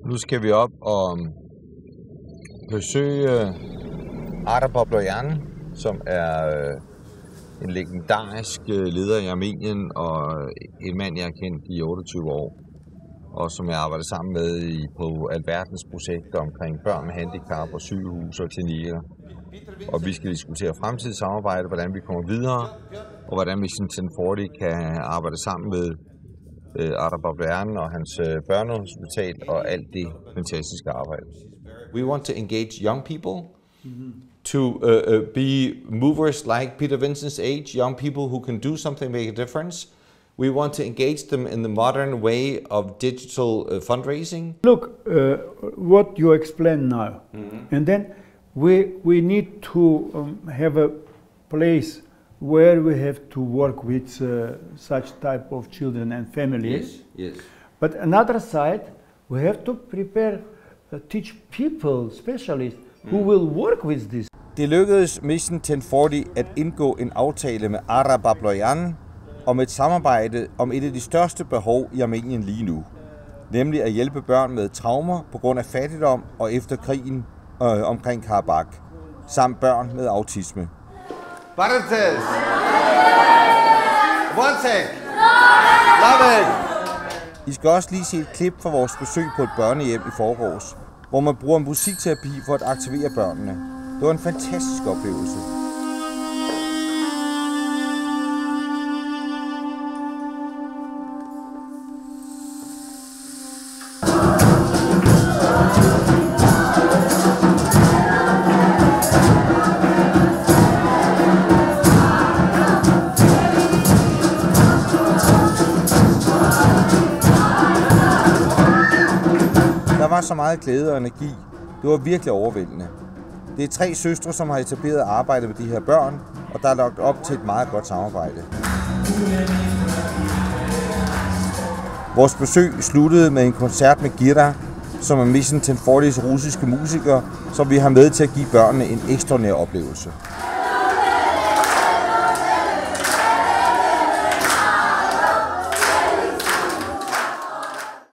Nu skal vi op og besøge Arda Babayan, som er en legendarisk leder i Armenien og en mand, jeg har kendt i 28 år, og som jeg arbejder sammen med på alverdens projekter omkring børn med handicap og sygehuse og klinikker. Og vi skal diskutere fremtidigt samarbejde, hvordan vi kommer videre, og hvordan Mission 1040 kan arbejde sammen med Arda Babayan og hans børnehospital og alt det fantastiske arbejde. We want to engage young people to be movers like Peter Vincent's age, young people who can do something, make a difference. We want to engage them in the modern way of digital fundraising. Look, what you explain now, and then we need to have a place where we have to work with such type of children and families. Yes. But another side, we have to prepare, teach people, specialists, who will work with this. Det lykkedes Mission 1040 at indgå en aftale med Arda Babayan om et samarbejde om et af de største behov i Armenien lige nu, nemlig at hjælpe børn med traumer på grund af fattigdom og efter krigen omkring Karabakh, samt børn med autisme. Parenthesis. One sec. Love it. I skal også lige se et klip fra vores besøg på et børnehjem i forgårs, hvor man bruger musikterapi for at aktivere børnene. Det var en fantastisk oplevelse. Der var så meget glæde og energi. Det var virkelig overvældende. Det er 3 søstre, som har etableret arbejde med de her børn, og der er lagt op til et meget godt samarbejde. Vores besøg sluttede med en koncert med Gira, som er Mission 1040's russiske musiker, som vi har med til at give børnene en ekstraordinær oplevelse.